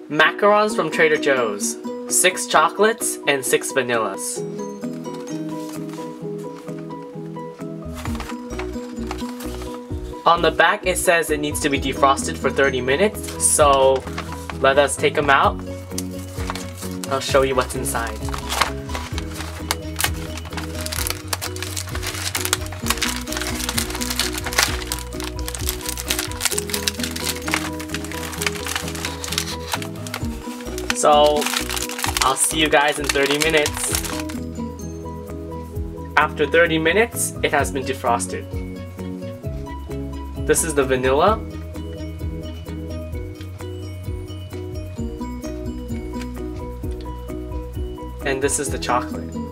Macarons from Trader Joe's. 6 chocolates and 6 vanillas. On the back it says it needs to be defrosted for 30 minutes, so let us take them out. I'll show you what's inside. So, I'll see you guys in 30 minutes. After 30 minutes, it has been defrosted. This is the vanilla. And this is the chocolate.